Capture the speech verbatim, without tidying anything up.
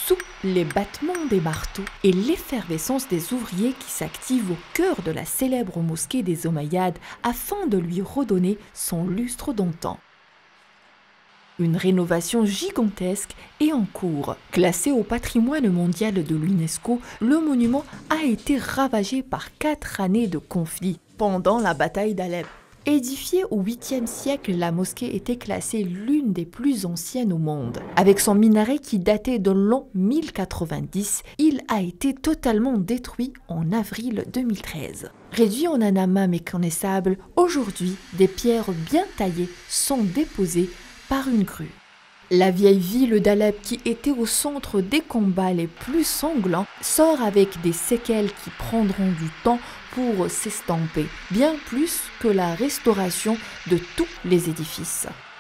sous les battements des marteaux et l'effervescence des ouvriers qui s'activent au cœur de la célèbre mosquée des Omeyyades afin de lui redonner son lustre d'antan. Une rénovation gigantesque est en cours. Classé au patrimoine mondial de l'UNESCO, le monument a été ravagé par quatre années de conflit pendant la bataille d'Alep. Édifiée au huitième siècle, la mosquée était classée l'une des plus anciennes au monde. Avec son minaret qui datait de l'an mille quatre-vingt-dix, il a été totalement détruit en avril deux mille treize. Réduit en un amas méconnaissable, aujourd'hui, des pierres bien taillées sont déposées par une grue. La vieille ville d'Alep, qui était au centre des combats les plus sanglants, sort avec des séquelles qui prendront du temps pour s'estomper, bien plus que la restauration de tous les édifices.